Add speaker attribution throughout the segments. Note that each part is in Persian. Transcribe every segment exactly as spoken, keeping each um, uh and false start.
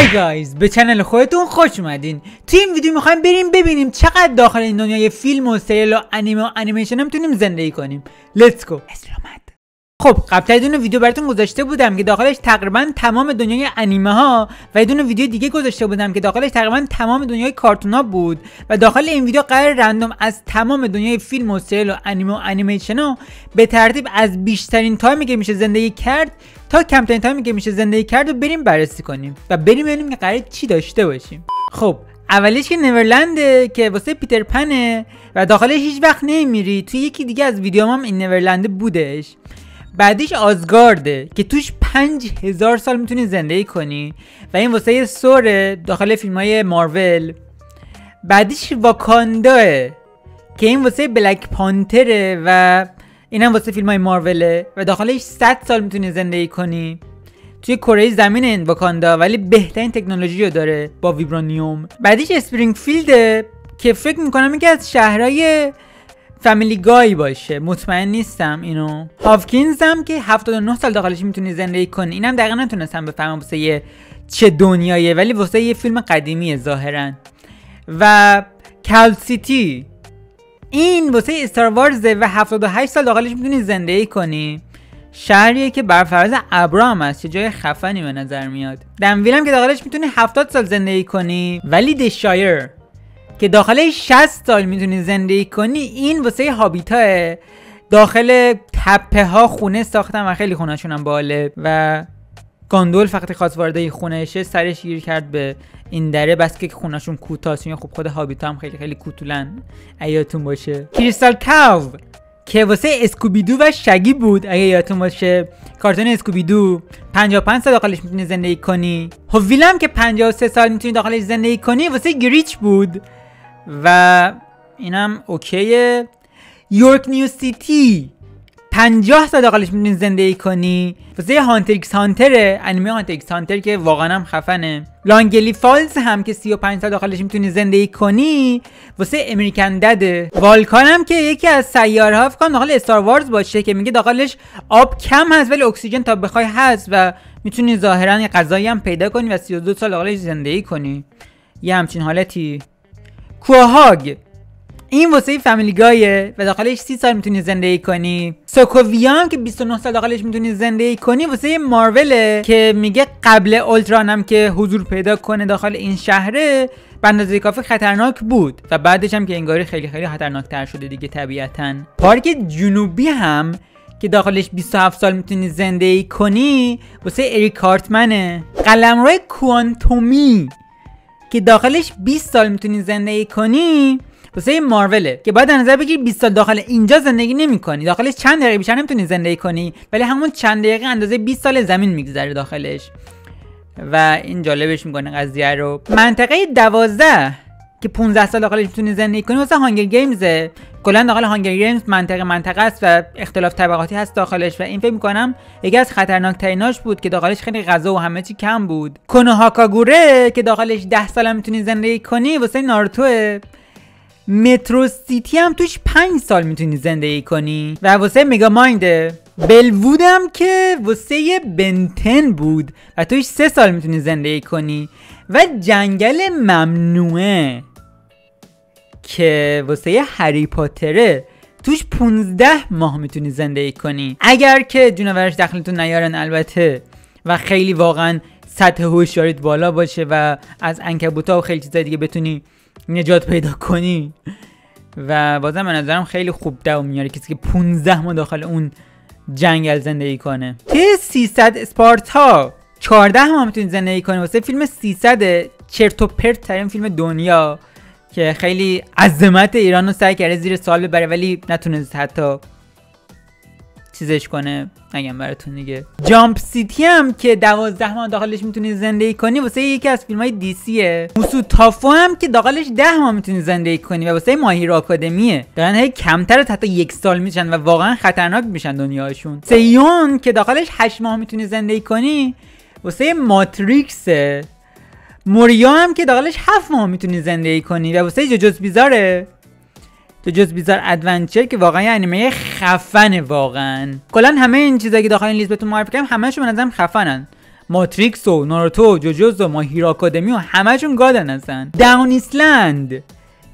Speaker 1: های گایز، به چنل خودتون خوش اومدین. توی این ویدیو میخوایم بریم ببینیم چقدر داخل این دنیای فیلم و سریال و انیمه و انیمیشن هم میتونیم زندگی کنیم. لیتس گو. خب قبلا یه دونه ویدیو براتون گذاشته بودم که داخلش تقریبا تمام دنیای انیمه ها و یه دونه ویدیو دیگه گذاشته بودم که داخلش تقریبا تمام دنیای کارتون ها بود و داخل این ویدیو قرار رندوم از تمام دنیای فیلم و سریال و انیمه و انیمیشن ها به ترتیب از بیشترین تایمی که میشه زندگی کرد تا کمترین تایمی که میشه زندگی کرد و بریم بررسی کنیم و بریم ببینیم که قراره چی داشته باشیم. خب اولیش که نورلنده که واسه پیتر پنه و داخلش هیچ وقت نمیری. توی یکی دیگه از ویدیوام هم این نورلند بودش. بعدیش آزگارده که توش پنج هزار سال میتونی زندگی کنی و این واسه یه سوره داخل فیلم های مارول. بعدیش واکانداه که این واسه بلک پانتره و این هم واسه فیلم های ماروله و داخلش صد سال میتونی زندگی کنی. توی کره زمین این واکاندا ولی بهترین تکنولوژی رو داره با ویبرانیوم. بعدیش اسپرینگفیلده که فکر میکنم یکی از شهرهای فامیلی گای باشه، مطمئن نیستم اینو. هاوکینز هم که هفتاد و نه سال داخلش میتونی زندگی کنی. اینم دقیقا نتونستم بفهمم واسه یه چه دنیایه ولی واسه یه فیلم قدیمیه ظاهرا. و کال سیتی این واسه استار وارزه و هفتاد و هشت سال داخلش میتونی زندگی کنی. شهریه که بر فراز ابرام است، چه جای خفنی به نظر میاد. دنویل هم که داخلش میتونی هفتاد سال زندگی کنی. ولی دشایر که داخل شصت سال میتونی زندگی کنی. این واسه هابیتاه، داخل تپه ها خونه ساختن و خیلی خونهشون هم باله و گاندول فقط خواست وارد خونه شه سرش گیر کرد به این دره بس که خونهشون کوتاست. خب خود هابیتا هم خیلی خیلی کوتولن ایاتون باشه. کریستال کاو که واسه اسکوبیدو و شگی بود اگه یادتون باشه، کارتون اسکوبیدو. پنجاه و پنج سال داخلش میتونی زندگی کنی. هوویل هم که پنجاه و سه سال میتونی داخلش زندگی کنی واسه گریچ بود و اینم اوکیه. یورک نیو سیتی پنجاه سال داخلش میتونی زندگی کنی واسه هانتر ایکس هانتره، انیمه هانتر ایکس هانتر که واقعا هم خفنه. لانگلی فالز هم که سی و پنج سال داخلش میتونی زندگی کنی واسه امریکن دده. والکان هم که یکی از سیاره‌ها فکر کنم داخل استار وارز باشه که میگه داخلش آب کم هست ولی اکسیژن تا بخوای هست و میتونی ظاهرا یه غذایی هم پیدا کنی و سی و دو سال داخلش زندگی کنی. یه همچین حالتی. کوهاگ این واسه فامیلی گایه و داخلش سی سال میتونی زندگی کنی. سوکوویا هم که بیست و نه سال داخلش میتونی زندگی کنی واسه مارول که میگه قبل اولتران هم که حضور پیدا کنه داخل این شهره به اندازه کافی خطرناک بود و بعدش هم که انگاری خیلی خیلی خطرناک تر شده دیگه طبیعتاً. پارک جنوبی هم که داخلش بیست و هفت سال میتونی زندگی کنی واسه اریک کارتمنه. قلمرو کوانتومی که داخلش بیست سال میتونی زندگی کنی واسه ماروله که باید نظر بگیری بیست سال داخل اینجا زندگی نمی‌کنی، داخلش چند دقیقه بیشتر نمیتونی زندگی کنی ولی همون چند دقیقه اندازه بیست سال زمین میگذره داخلش و این جالبش میکنه قضیه رو. منطقه دوازده که پانزده سال داخلش میتونی زندگی کنی واسه هانگر گیمزه. کلا داخل هانگر گیمز منطقه منطقه است و اختلاف طبقاتی هست داخلش و این فکر میکنم یکی از خطرناک تریناش بود که داخلش خیلی غذا و همه چی کم بود. کنوهاکاگوره که داخلش ده سال میتونی زندگی کنی واسه ناروتو. مترو سیتی هم توش پنج سال میتونی زندگی کنی و واسه مگا مایند. بلوود هم که واسه بنتن بود و توش سه سال میتونی زندگی کنی و جنگل ممنوعه که واسه هری پاتره توش پونزده ماه میتونی زندگی کنی اگر که جونورش داخلتون نیارن البته و خیلی واقعا سطح هوشیاریت بالا باشه و از عنکبوتا و خیلی چیزای دیگه بتونی نجات پیدا کنی. و بازم به نظرم خیلی خوب دوام میاره کسی که پونزده ماه داخل اون جنگل زندگی کنه. تی سیصد اسپارتا چهارده ماه میتونی زندگی کنی واسه فیلم سیصد چرت و پرت ترین فیلم دنیا که خیلی عظمت ایران رو سعی کرده زیر سوال ببره ولی نتونست حتی چیزش کنه. نگم براتون دیگه. جامپ سیتی هم که دوازده ماه داخلش میتونی زندگی کنی واسه یکی از فیلم های دی سیه. موسو تافو هم که داخلش ده ماه میتونی زندگی کنی و واسه مای هیرو آکادمیه. دارن هی کمتر از حتی یک سال میشن و واقعا خطرناک میشن دنیاشون. سیون که داخلش هشت ماه میتونی زندگی کنی واسه ماتریکسه. موریا هم که داخلش هفت ماه میتونی زندگی کنی و واسه جوجوز بیزاره. جوجوز بیزار ادونچر که واقعا انیمه خفنه واقعا. کلا همه این چیزایی که داخل این لیست بهتون معرفی کردم همه‌شون به نظرم خفنن. ماتریکس و ناروتو و جوجوتسو و ما هیرو آکادمی و همه‌شون گادن هستن. داون ایسلند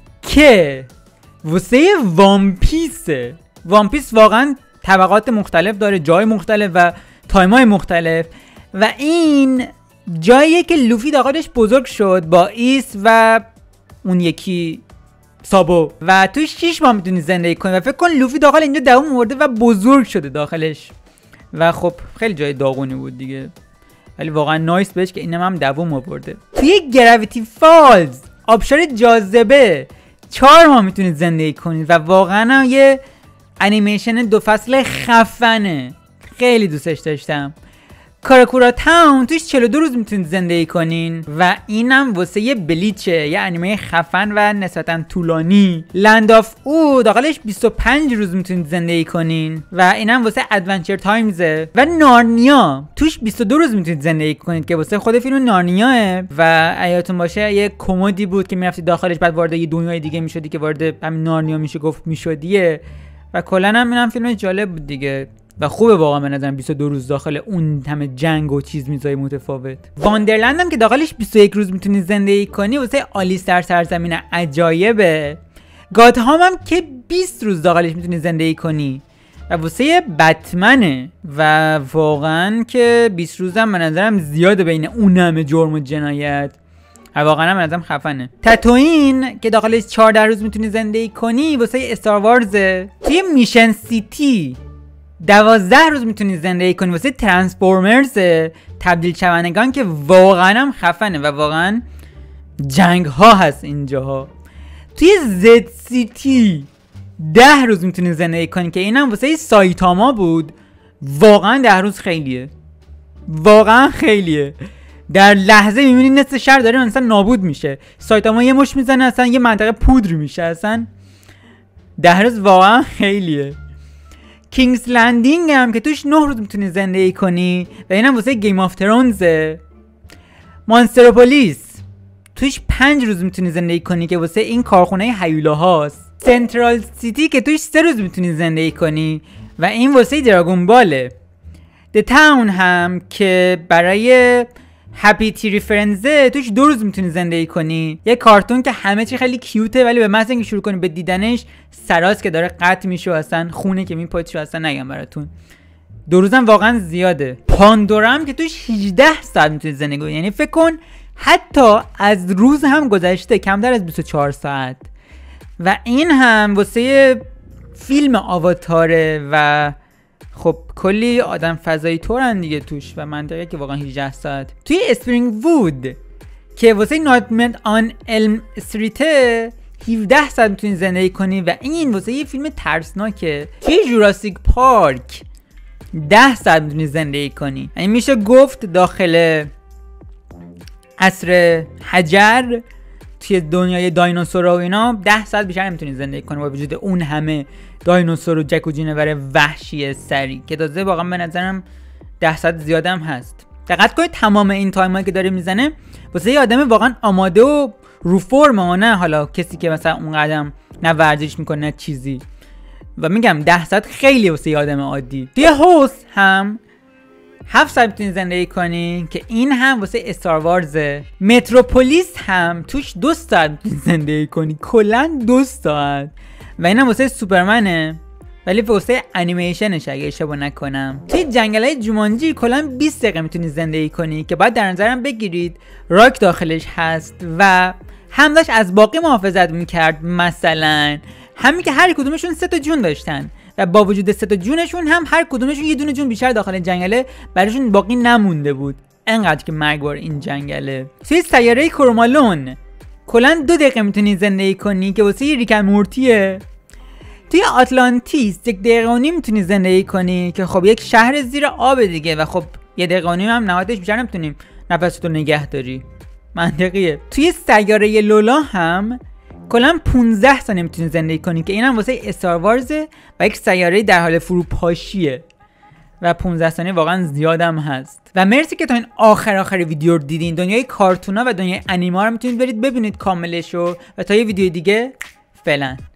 Speaker 1: که واسه وان پیسه. وان پیس واقعا طبقات مختلف داره، جای مختلف و تایمای مختلف و این جاییه که لوفی داخلش بزرگ شد با ایس و اون یکی سابو و تو شش ماه میتونی زندگی کنی و فکر کن لوفی داخل اینجا دووم آورده و بزرگ شده داخلش و خب خیلی جای داغونی بود دیگه، ولی واقعا نایس بهش که اینم هم دووم آورده. توی گراویتی فالز آبشار جاذبه چهار ماه میتونید زندگی کنید و واقعا یه انیمیشن دو فصل خفنه، خیلی دوستش داشتم. کاراکورا تاون توش چهل و دو روز میتونید زندگی کنین و اینم واسه یه بلیچه، یه انیمه خفن و نسبتا طولانی. لند آف او داخلش بیست و پنج روز میتونید زندگی کنین و اینم واسه ادونچر تایمزه. و نارنیا توش بیست و دو روز میتونید زندگی کنید که واسه خود فیلم نارنیاه و ایاتون باشه یه کمدی بود که میرفتی داخلش بعد وارد یه دنیای دیگه میشدی که وارد همین نارنیا میشه گفت میشدیه و کلا هم اینم فیلم جالب بود دیگه و خوبه واقعا به نظرم بیست و دو روز داخل اون همه جنگ و چیز میزای متفاوت. واندرلند هم که داخلش بیست و یک روز میتونی زندگی کنی واسه آلیس در سرزمین عجایبه. گاتهام هم که بیست روز داخلش میتونی زندگی کنی و واسه بتمنه و واقعا که بیست روز هم به نظرم زیاده بین اون همه جرم و جنایت و واقعا هم به نظرم خفنه. تاتوین که داخلش چهارده روز میتونی زندگی کنی واسه استار وارزه. توی میشن سیتی دوازده روز میتونی زندگی کنی واسه ترانسفورمرز تبدیل شوندگان که واقعا هم خفنه و واقعا جنگ ها هست اینجاها. توی زد سیتی ده روز میتونی زندگی کنی که اینم واسه سایتاما بود. واقعا ده روز خیلیه، واقعا خیلیه. در لحظه میبینی نصف شهر داره مثلا نابود میشه، سایتاما یه مش میزنه اصلا یه منطقه پودر میشه. اصلا ده روز واقعا خیلیه. کینگز لندینگ هم که توش نه روز میتونی زندگی کنی و اینم واسه گیم آف ترونزه. مانستروپولیس توش پنج روز میتونی زندگی کنی که واسه این کارخونه هیولا هاست. سنترال سیتی که توش سه روز میتونی زندگی کنی و این واسه دراگون باله. د تاون هم که برای هپی تیری فرنزه توش دو روز میتونی زندگی کنی، یه کارتون که همه چی خیلی کیوته ولی به محض اینکه شروع کنی به دیدنش سراس که داره قطع میشه و اصلا خونه که میپاچه اصلا نگم براتون. دو روزم واقعا زیاده. پاندورا هم که توش هجده ساعت میتونی زندگی کنی، یعنی فکر کن حتی از روز هم گذشته کمتر از بیست و چهار ساعت و این هم واسه فیلم آواتاره و خب کلی آدم فضایی طورن دیگه توش و منطقه که واقعا هجده ساعت. توی اسپرینگ وود که واسه نایتمر آن الم استریت هفده ساعت میتونی زندگی کنی و این واسه یه فیلم ترسناکه. توی جوراسیک پارک ده ساعت میتونی زندگی کنی، یعنی میشه گفت داخل عصر حجر توی دنیای دایناسورا و اینا ده ساعت بیشتر نمیتونی زندگی کنی با وجود اون همه دایناسور و جک و جینور وحشی سری که تازه واقعا به نظرم ده ساعت زیاده هم هست. دقت کنید تمام این تایمایی که داره میزنه واسه یه آدم واقعا آماده و رو فرمه، نه حالا کسی که مثلا اون قدم نه ورزش میکنه نه چیزی. و میگم ده ساعت خیلی واسه یه آدم عادی. توی هوس هم هفت ساعت میتونی زندگی کنی که این هم واسه استار وارزه. متروپولیس هم توش دو ساعت میتونی زندگی کنی، کلا دو ساعت و این هم واسه سوپرمنه ولی واسه انیمیشنش اگه اشتباه نکنم. توی جنگل‌های جومانجی کلا بیست دقیقه میتونی زندگی کنی که باید در نظرم بگیرید راک داخلش هست و هم داشت از باقی محافظت میکرد، مثلا همین که هر کدومشون سه تا جون داشتن و با وجود سه تا جونشون هم هر کدومشون یه دونه جون بیشتر داخل جنگله براشون باقی نمونده بود، انقدر که مرگبار این جنگله. توی سیاره کرومالون کلا دو دقیقه میتونی زندگی کنی که واسه ریکن مورتیه. توی آتلانتیس یک دقیقه و نیم میتونی زندگی کنی که خب یک شهر زیر آب دیگه و خب یه دقیقه و نیم هم نهایتش بیشتر نمیتونیم نفستو نگه داری، منطقیه. توی سیاره لولا هم کلا پونزده ثانیه میتونی زندگی کنی که اینم واسه استار وارزه و یک سیاره در حال فروپاشیه و پونزده ثانیه واقعا زیادم هست. و مرسی که تا این آخر آخر ویدیو رو دیدین. دنیای کارتونا و دنیای انیما رو میتونید برید ببینید کاملشو و تا یه ویدیو دیگه فعلا.